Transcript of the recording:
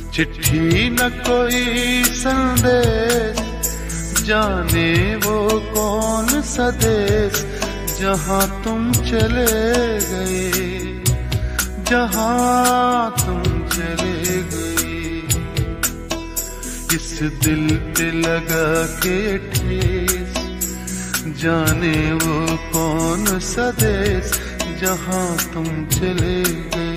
चिट्ठी न कोई संदेश, जाने वो कौन सा देश जहां तुम चले गए, जहां तुम चले गए। इस दिल पे लगा के ठेस, जाने वो कौन सा देश जहां तुम चले गए।